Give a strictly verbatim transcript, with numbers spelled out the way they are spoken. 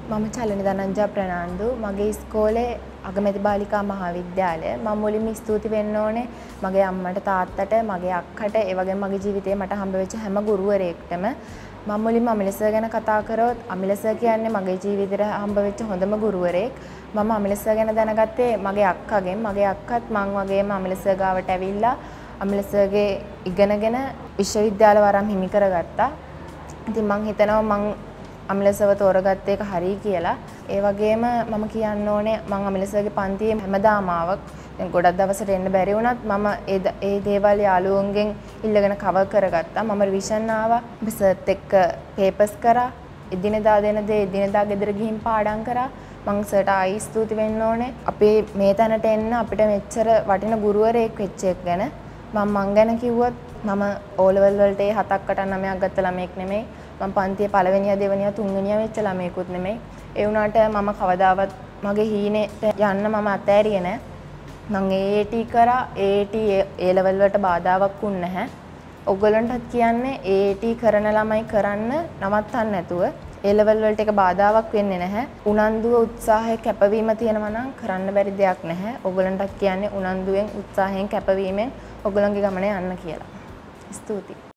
මම චලන දනංජා ප්‍රනාන්දු මගේ ඉස්කෝලේ අගමැති බාලිකා මහාවිද්‍යාලය මම මුලින්ම ස්තුති වෙන්න ඕනේ මගේ අම්මට තාත්තට මගේ අක්කට ඒ වගේම මගේ ජීවිතේ මට හම්බ වෙච්ච හැම ගුරුවරයෙක්ටම මම මුලින්ම අමිල සර් ගැන කතා කරොත් අමිල සර් කියන්නේ මගේ ජීවිතේට හම්බ වෙච්ච හොඳම ගුරුවරයෙක් මම අමිල සර් ගැන දැනගත්තේ මගේ අක්කගෙන් මගේ අක්කත් මං වගේම අමිල සර් ගාවට ඇවිල්ලා අමිල සර්ගේ ඉගෙනගෙන විශ්වවිද්‍යාල වරම් හිමි කරගත්තා. ඉතින් මං හිතනවා මං අමිල සර්ව තෝරගත්ත එක හරි කියලා. ඒ වගේම මම කියන්න ඕනේ මම අමිල සර්ගේ පන්තියේ හැමදාම ආවක්. දැන් ගොඩක් දවසට එන්න බැරි වුණත් මම ඒ ඒ දේවල් යාළුවන්ගෙන් ඉල්ලගෙන කවර් කරගත්තා. මම රිවිෂන් ආවා. සර්ත් එක්ක පේපර්ස් කරා. එදිනෙදා දෙන දේ එදිනෙදා ගෙදර ගිහින් පාඩම් කරා. මම සර්ට ආයි ස්තුති වෙන්න ඕනේ. අපේ මේ තැනට එන්න අපිට මෙච්චර වටින ගුරුවරයෙක් වෙච්ච එක ගැන මම මං ගැන කිව්වොත් මම O level වලට ඒ හතක්කට නවයක් ගත්ත ළමෙක් නෙමෙයි. මම පන්තියේ පළවෙනියා දෙවෙනියා තුන්වෙනියා වෙච්ච ළමයෙකුත් නෙමෙයි. ඒ වුණාට මම කවදාවත් මගේ හීනෙට යන්න මම අතෑරියේ නැහැ. මම A A T කරා. A A T A level වලට බාධාවක් වුණ නැහැ. ඔයගොල්ලන්ටත් කියන්නේ A A T කරන ළමයි කරන්න නවත්තන්න නැතුව A level වලට එක බාධාවක් වෙන්නේ නැහැ. උනන්දුව උත්සාහය කැපවීම තියෙනවා නම් කරන්න බැරි දෙයක් නැහැ. ඔයගොල්ලන්ටත් කියන්නේ උනන්දුවෙන් උත්සාහයෙන් කැපවීමෙන් ඔයගොල්ලන්ගේ ගමන යන්න කියලා. ස්තුතියි.